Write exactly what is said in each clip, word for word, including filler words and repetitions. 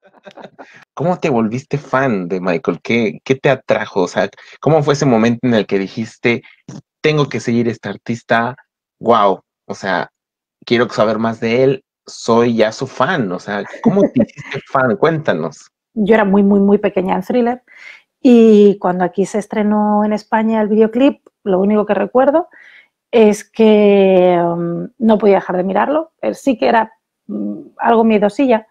¿Cómo te volviste fan de Michael? ¿Qué, qué te atrajo? O sea, ¿cómo fue ese momento en el que dijiste, tengo que seguir este artista? Wow, o sea, quiero saber más de él, soy ya su fan. O sea, ¿cómo te hiciste fan? Cuéntanos. Yo era muy, muy, muy pequeña en Thriller y cuando aquí se estrenó en España el videoclip, lo único que recuerdo es que um, no podía dejar de mirarlo. Él sí que era um, algo miedosilla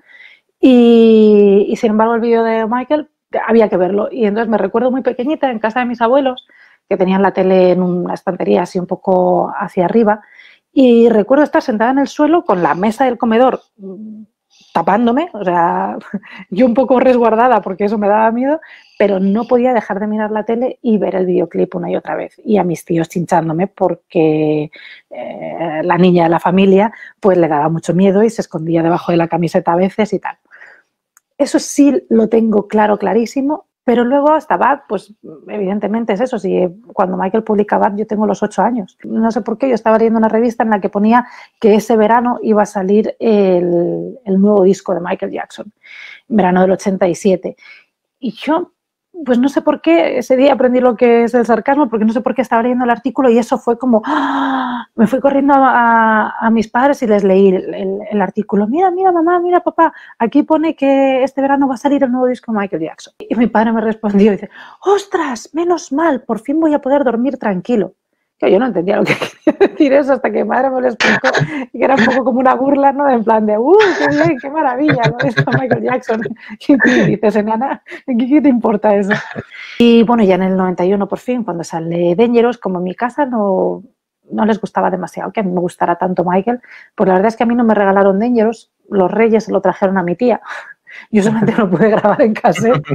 y, y sin embargo el vídeo de Michael había que verlo. Y entonces me recuerdo muy pequeñita en casa de mis abuelos, que tenían la tele en una estantería así un poco hacia arriba, y recuerdo estar sentada en el suelo con la mesa del comedor tapándome, o sea, yo un poco resguardada porque eso me daba miedo, pero no podía dejar de mirar la tele y ver el videoclip una y otra vez. Y a mis tíos chinchándome porque eh, la niña de la familia pues le daba mucho miedo y se escondía debajo de la camiseta a veces y tal. Eso sí lo tengo claro, clarísimo, pero luego hasta Bad, pues evidentemente es eso. Si cuando Michael publica Bad yo tengo los ocho años. No sé por qué, yo estaba leyendo una revista en la que ponía que ese verano iba a salir el, el nuevo disco de Michael Jackson, verano del ochenta y siete. Y yo, pues no sé por qué, ese día aprendí lo que es el sarcasmo, porque no sé por qué estaba leyendo el artículo y eso fue como, ¡ah! Me fui corriendo a, a, a mis padres y les leí el, el, el artículo. Mira, mira, mamá, mira, papá, aquí pone que este verano va a salir el nuevo disco de Michael Jackson. Y mi padre me respondió y dice, ¡ostras, menos mal, por fin voy a poder dormir tranquilo! Yo no entendía lo que quería decir eso hasta que mi madre me lo explicó y que era un poco como una burla, ¿no? En plan de, ¡uh, qué bien, qué maravilla! ¿No? Esto Michael Jackson. Y tú dices, enana, ¿qué te importa eso? Y bueno, ya en el noventa y uno por fin, cuando sale Dangerous, como en mi casa no, no les gustaba demasiado que a mí me gustara tanto Michael, pues la verdad es que a mí no me regalaron Dangerous, los Reyes se lo trajeron a mi tía. Yo solamente lo pude grabar en cassette.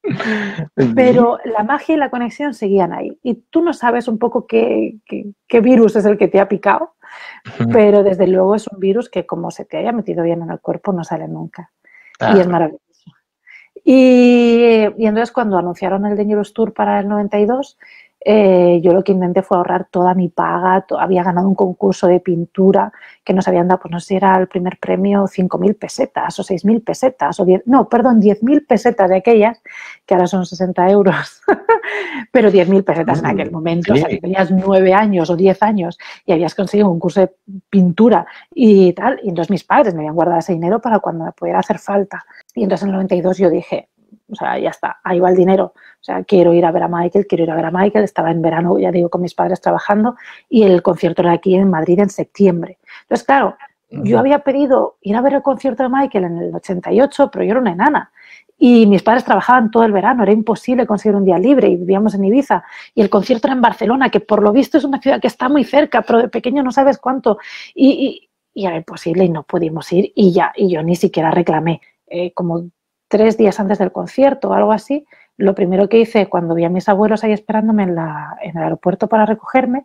Pero la magia y la conexión seguían ahí. Y tú no sabes un poco qué, qué, qué virus es el que te ha picado, pero desde luego es un virus que como se te haya metido bien en el cuerpo no sale nunca. Claro. Y es maravilloso. Y, y entonces cuando anunciaron el Dangerous Tour para el noventa y dos, eh, yo lo que intenté fue ahorrar toda mi paga. To, había ganado un concurso de pintura que nos habían dado, pues no sé si era el primer premio cinco mil pesetas o seis mil pesetas, o diez, no, perdón, diez mil pesetas de aquellas, que ahora son sesenta euros, pero diez mil pesetas mm, en aquel momento. Sí. O sea, si tenías nueve años o diez años y habías conseguido un curso de pintura y tal, y entonces mis padres me habían guardado ese dinero para cuando me pudiera hacer falta. Y entonces en el noventa y dos yo dije, o sea, ya está, ahí va el dinero. O sea, quiero ir a ver a Michael, quiero ir a ver a Michael. Estaba en verano, ya digo, con mis padres trabajando y el concierto era aquí en Madrid en septiembre. Entonces, claro, uh-huh. yo había pedido ir a ver el concierto de Michael en el ochenta y ocho, pero yo era una enana. Y mis padres trabajaban todo el verano, era imposible conseguir un día libre y vivíamos en Ibiza. Y el concierto era en Barcelona, que por lo visto es una ciudad que está muy cerca, pero de pequeño no sabes cuánto. Y, y, y era imposible y no pudimos ir y ya, y yo ni siquiera reclamé. Eh, como tres días antes del concierto o algo así, lo primero que hice cuando vi a mis abuelos ahí esperándome en, la, en el aeropuerto para recogerme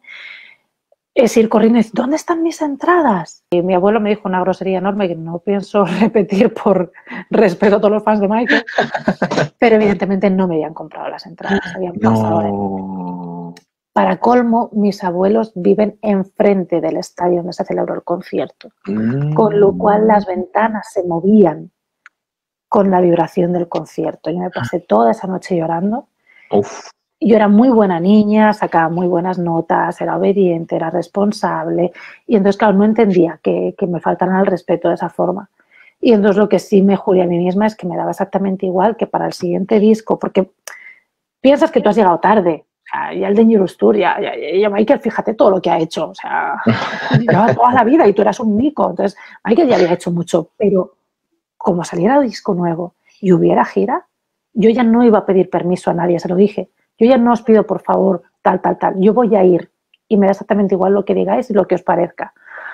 es ir corriendo y decir, ¿dónde están mis entradas? Y mi abuelo me dijo una grosería enorme que no pienso repetir por respeto a todos los fans de Michael, pero evidentemente no me habían comprado las entradas, habían pasado. No. Para colmo, mis abuelos viven enfrente del estadio donde se celebró el concierto, mm. con lo cual las ventanas se movían con la vibración del concierto. Yo me pasé toda esa noche llorando. Uf. Yo era muy buena niña, sacaba muy buenas notas, era obediente, era responsable. Y entonces, claro, no entendía que, que me faltaran al respeto de esa forma. Y entonces lo que sí me juré a mí misma es que me daba exactamente igual que para el siguiente disco, porque piensas que tú has llegado tarde. O sea, ya el Dangerous Tour, ya, ya, ya Michael, fíjate todo lo que ha hecho. O sea, lleva toda la vida y tú eras un mico. Entonces, Michael ya había hecho mucho, pero como saliera disco nuevo y hubiera gira, yo ya no iba a pedir permiso a nadie, se lo dije. Yo ya no os pido, por favor, tal, tal, tal. Yo voy a ir y me da exactamente igual lo que digáis y lo que os parezca.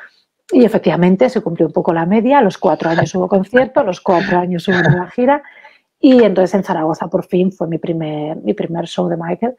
Y efectivamente se cumplió un poco la media. A los cuatro años hubo concierto, a los cuatro años hubo una gira. Y entonces en Zaragoza por fin fue mi primer, mi primer show de Michael.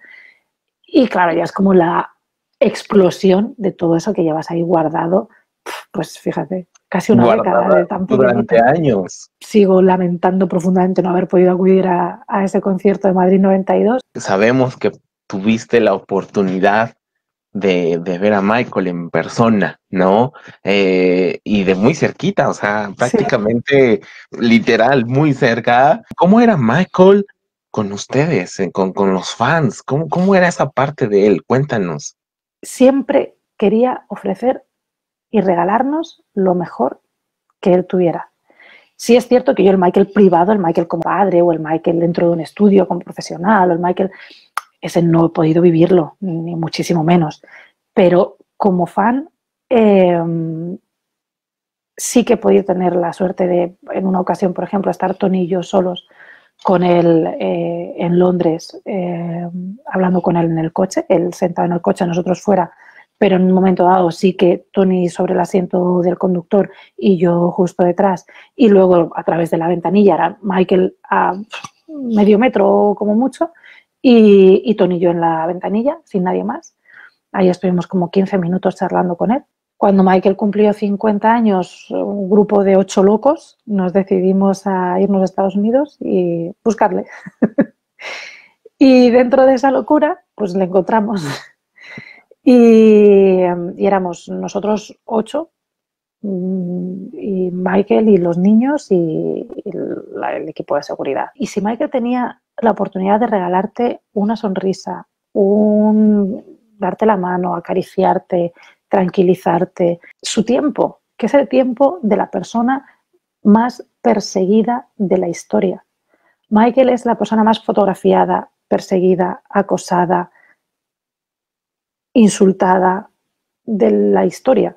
Y claro, ya es como la explosión de todo eso que llevas ahí guardado. Pues fíjate, casi una Guardada década de tan durante años. Sigo lamentando profundamente no haber podido acudir a, a ese concierto de Madrid noventa y dos. Sabemos que tuviste la oportunidad de, de ver a Michael en persona, ¿no? Eh, y de muy cerquita, o sea, Sí. prácticamente literal, muy cerca. ¿Cómo era Michael con ustedes, eh, con, con los fans? ¿Cómo, cómo era esa parte de él? Cuéntanos. Siempre quería ofrecer y regalarnos lo mejor que él tuviera. Sí es cierto que yo el Michael privado, el Michael como padre o el Michael dentro de un estudio como profesional o el Michael, ese no he podido vivirlo, ni muchísimo menos. Pero como fan, eh, sí que he podido tener la suerte de, en una ocasión, por ejemplo, estar Tony y yo solos con él eh, en Londres, eh, hablando con él en el coche, él sentado en el coche, nosotros fuera, pero en un momento dado sí que Tony sobre el asiento del conductor y yo justo detrás, y luego a través de la ventanilla era Michael a medio metro como mucho, y, y Tony y yo en la ventanilla, sin nadie más. Ahí estuvimos como quince minutos charlando con él. Cuando Michael cumplió cincuenta años, un grupo de ocho locos nos decidimos a irnos a Estados Unidos y buscarle. Y dentro de esa locura, pues le encontramos. Y, y éramos nosotros ocho, y Michael y los niños y, y la, el equipo de seguridad. Y si Michael tenía la oportunidad de regalarte una sonrisa, un, darte la mano, acariciarte, tranquilizarte, su tiempo, que es el tiempo de la persona más perseguida de la historia. Michael es la persona más fotografiada, perseguida, acosada, insultada de la historia.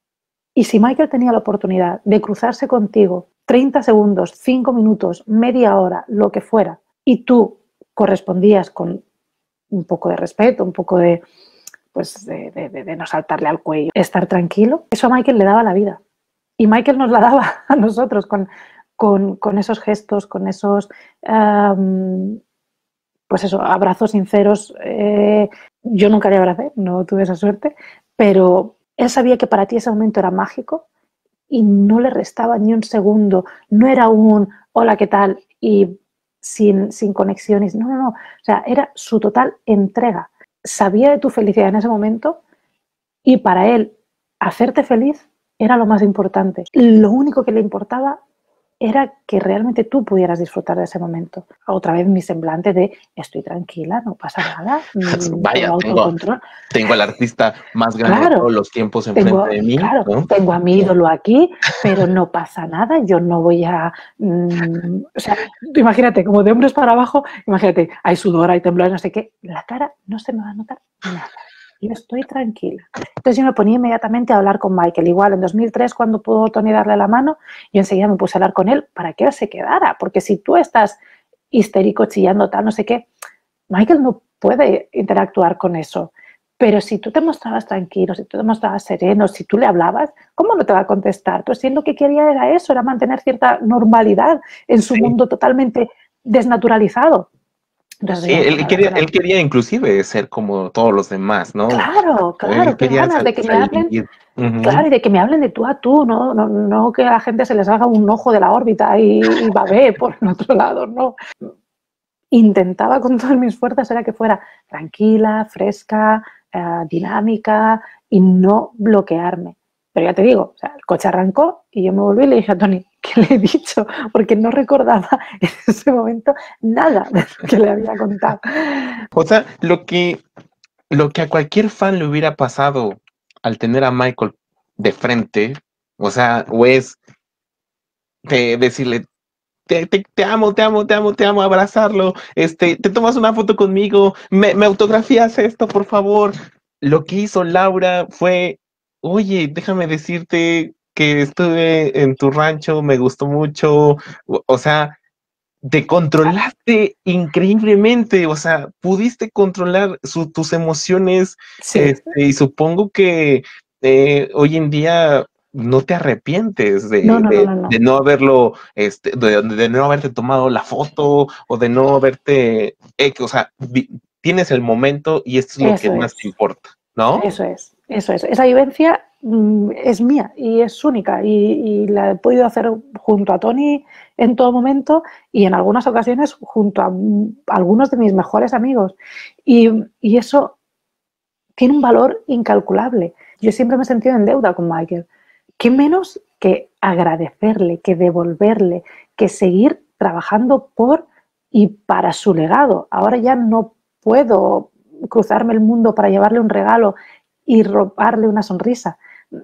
Y si Michael tenía la oportunidad de cruzarse contigo treinta segundos, cinco minutos, media hora, lo que fuera, y tú correspondías con un poco de respeto, un poco de, pues, de, de, de no saltarle al cuello, estar tranquilo, eso a Michael le daba la vida. Y Michael nos la daba a nosotros con, con, con esos gestos, con esos, um, pues eso, abrazos sinceros. Eh, yo nunca le abracé, no tuve esa suerte, pero él sabía que para ti ese momento era mágico y no le restaba ni un segundo. No era un hola, ¿qué tal? Y sin, sin conexiones. No, no, no. O sea, era su total entrega. Sabía de tu felicidad en ese momento y para él hacerte feliz era lo más importante. Lo único que le importaba era que realmente tú pudieras disfrutar de ese momento. Otra vez mi semblante de estoy tranquila, no pasa nada, Vaya, tengo tengo, autocontrol. tengo al artista más grande de Claro, todos los tiempos enfrente tengo, de mí, claro, ¿no? tengo a mi ídolo aquí, pero no pasa nada, yo no voy a... Mmm, o sea, imagínate, como de hombros para abajo, imagínate, hay sudor, hay temblor, no sé qué, la cara no se me va a notar nada. Yo estoy tranquila. Entonces yo me ponía inmediatamente a hablar con Michael. Igual en dos mil tres, cuando pudo Tony darle la mano, yo enseguida me puse a hablar con él para que él se quedara. Porque si tú estás histérico, chillando, tal, no sé qué, Michael no puede interactuar con eso. Pero si tú te mostrabas tranquilo, si tú te mostrabas sereno, si tú le hablabas, ¿cómo no te va a contestar? Pues si él lo que quería era eso, era mantener cierta normalidad en su Sí. mundo totalmente desnaturalizado. Entonces, Sí, yo me él puse a hablar quería, con él. él quería inclusive ser como todos los demás, ¿no? Claro, Él claro, qué quería ganas sal- de que me hablen. salir. Ujú. Claro, y de que me hablen de tú a tú, no, no, no que a la gente se les haga un ojo de la órbita y, y babé por el otro lado, no. Intentaba con todas mis fuerzas era que fuera tranquila, fresca, eh, dinámica y no bloquearme. Pero ya te digo, o sea, el coche arrancó y yo me volví y le dije a Tony, ¿qué le he dicho? Porque no recordaba en ese momento nada de lo que le había contado. O sea, lo que, lo que a cualquier fan le hubiera pasado al tener a Michael de frente, o sea, o es de decirle, te, te, te amo, te amo, te amo, te amo, abrazarlo, este, te tomas una foto conmigo, me, me autografías esto, por favor. Lo que hizo Laura fue, oye, déjame decirte que estuve en tu rancho, me gustó mucho, o, o sea, te controlaste increíblemente, o sea, pudiste controlar su, tus emociones, Sí. este, y supongo que eh, hoy en día no te arrepientes No, de, no, no, de, no, no. de no haberlo, este, de, de no haberte tomado la foto o de no haberte, eh, o sea, vi, tienes el momento y esto es lo que Eso más te es. importa, ¿no? Eso es, eso es. Esa vivencia mmm, es mía y es única y, y, la he podido hacer junto a Tony en todo momento y en algunas ocasiones junto a, a algunos de mis mejores amigos. Y, y eso tiene un valor incalculable. Yo siempre me he sentido en deuda con Michael. ¿Qué menos que agradecerle, que devolverle, que seguir trabajando por y para su legado? Ahora ya no puedo cruzarme el mundo para llevarle un regalo y robarle una sonrisa,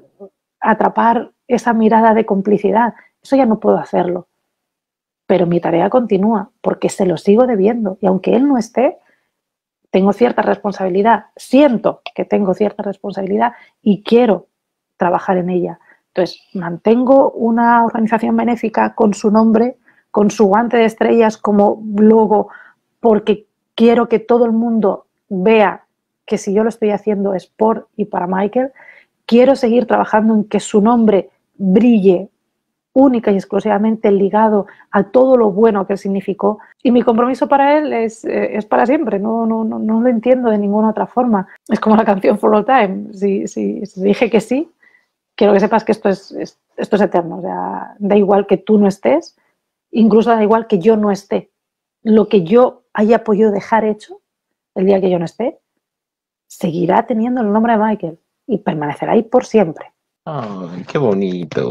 atrapar esa mirada de complicidad. Eso ya no puedo hacerlo. Pero mi tarea continúa porque se lo sigo debiendo y aunque él no esté, tengo cierta responsabilidad, siento que tengo cierta responsabilidad y quiero trabajar en ella. Entonces, mantengo una organización benéfica con su nombre, con su guante de estrellas como logo, porque quiero que todo el mundo vea que si yo lo estoy haciendo es por y para Michael. Quiero seguir trabajando en que su nombre brille única y exclusivamente ligado a todo lo bueno que él significó. Y mi compromiso para él es, eh, es para siempre, no, no, no, no lo entiendo de ninguna otra forma. Es como la canción For All Time. Si, si, si dije que sí, quiero que sepas que esto es, es, esto es eterno. O sea, da igual que tú no estés, incluso da igual que yo no esté. Lo que yo haya podido dejar hecho el día que yo no esté, seguirá teniendo el nombre de Michael y permanecerá ahí por siempre. Ay, qué bonito.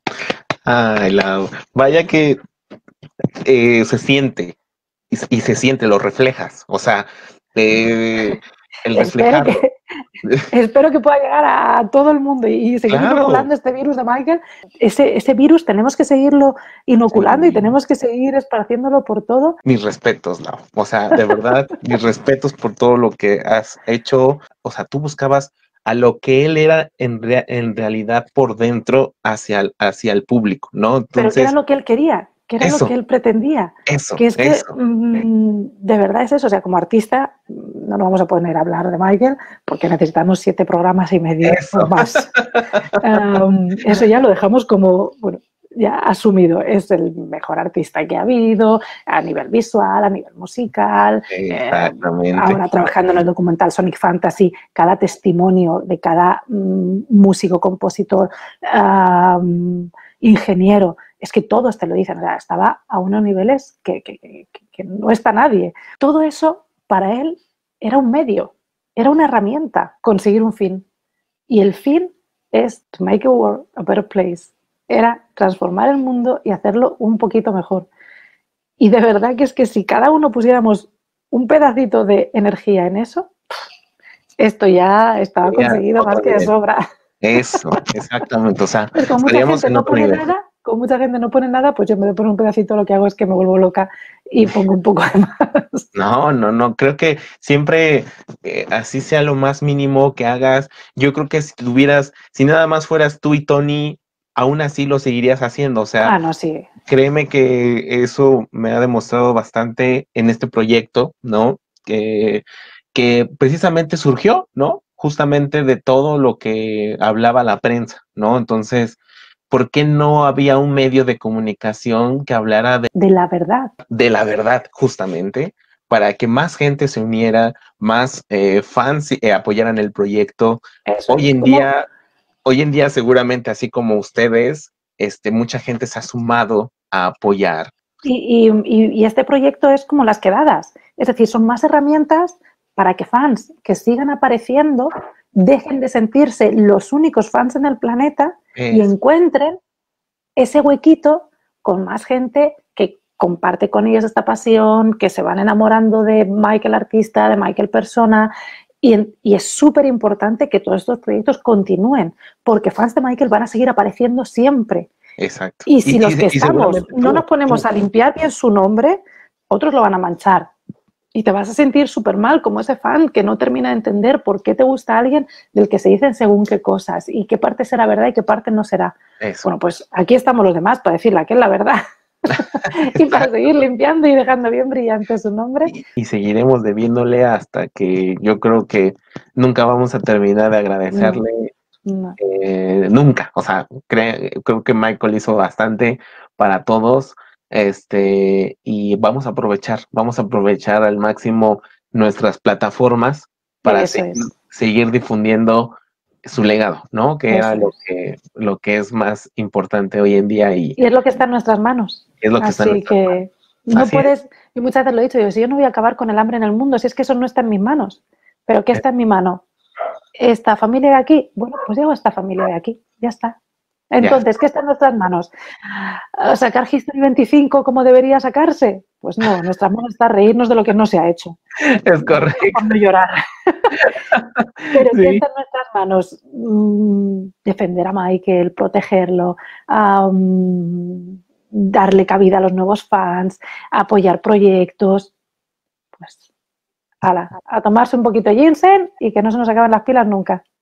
Ay, Lau. Vaya que eh, se siente y, y se siente, lo reflejas. O sea, eh, el Espero reflejarlo. que, espero que pueda llegar a todo el mundo y seguir Claro. inoculando este virus de Michael. Ese, ese virus tenemos que seguirlo inoculando Sí. y tenemos que seguir esparciéndolo por todo. Mis respetos, Lau. O sea, de verdad, mis respetos por todo lo que has hecho. O sea, tú buscabas a lo que él era en, rea en realidad por dentro hacia el, hacia el público, ¿no? Entonces, pero que era lo que él quería, que era eso, lo que él pretendía. Eso, que es que eso. mmm, de verdad es eso. O sea, como artista no nos vamos a poner a hablar de Michael porque necesitamos siete programas y medio Eso. o más. um, eso ya lo dejamos como, bueno, ya asumido. Es el mejor artista que ha habido a nivel visual, a nivel musical. Exactamente. Eh, ahora trabajando en el documental Sonic Fantasy, cada testimonio de cada um, músico, compositor, um, ingeniero, es que todos te lo dicen. O sea, estaba a unos niveles que, que, que, que no está nadie. Todo eso para él era un medio, era una herramienta, conseguir un fin. Y el fin es to make the world a better place. Era transformar el mundo y hacerlo un poquito mejor. Y de verdad que es que si cada uno pusiéramos un pedacito de energía en eso, esto ya estaba conseguido más que de sobra. Eso, exactamente. O sea, pues como mucha gente no pone nivel. nada, como mucha gente no pone nada, pues yo en vez de poner un pedacito lo que hago es que me vuelvo loca y pongo un poco de más. No, no, no, creo que siempre eh, así sea lo más mínimo que hagas. Yo creo que si tuvieras, si nada más fueras tú y Tony, aún así lo seguirías haciendo. O sea, ah, no, sí. Créeme que eso me ha demostrado bastante en este proyecto, ¿no? Que, que precisamente surgió, ¿no? Justamente de todo lo que hablaba la prensa, ¿no? Entonces, ¿por qué no había un medio de comunicación que hablara de, de la verdad? De la verdad, justamente, para que más gente se uniera, más eh, fans eh, apoyaran el proyecto. Eso Hoy es. en ¿Cómo? día, hoy en día seguramente, así como ustedes, este, mucha gente se ha sumado a apoyar. Y, y, y este proyecto es como las quedadas, es decir, son más herramientas para que fans que sigan apareciendo dejen de sentirse los únicos fans en el planeta es. y encuentren ese huequito con más gente que comparte con ellos esta pasión, que se van enamorando de Michael artista, de Michael persona. Y, y es súper importante que todos estos proyectos continúen, porque fans de Michael van a seguir apareciendo siempre. Exacto. Y si y, los que y estamos no nos ponemos a limpiar bien su nombre, otros lo van a manchar. Y te vas a sentir súper mal como ese fan que no termina de entender por qué te gusta alguien del que se dicen según qué cosas y qué parte será verdad y qué parte no será. Eso. Bueno, pues aquí estamos los demás para decirle que es la verdad. Y para seguir limpiando y dejando bien brillante su nombre. Y, y seguiremos debiéndole hasta que yo creo que nunca vamos a terminar de agradecerle. No. No. Eh, nunca, o sea, cre creo que Michael hizo bastante para todos, este, y vamos a aprovechar, vamos a aprovechar al máximo nuestras plataformas para se es. seguir difundiendo su legado, ¿no? Que Eso era lo es. que, lo que es más importante hoy en día. Y, y es lo que está en nuestras manos. Es lo que Así está en nuestras que manos. no Así puedes, es. y muchas veces lo he dicho, digo, si yo no voy a acabar con el hambre en el mundo, si es que eso no está en mis manos, pero ¿qué está en mi mano? esta familia de aquí, bueno, pues llevo a esta familia de aquí, ya está. Entonces, ¿qué está en nuestras manos? ¿Sacar History veinticinco como debería sacarse? Pues no, en nuestras manos está reírnos de lo que no se ha hecho. Es correcto. Por no llorar. Pero Sí. ¿qué está en nuestras manos? Mm, defender a Michael, protegerlo, um, darle cabida a los nuevos fans, apoyar proyectos. Pues, ala, a tomarse un poquito de ginseng y que no se nos acaben las pilas nunca.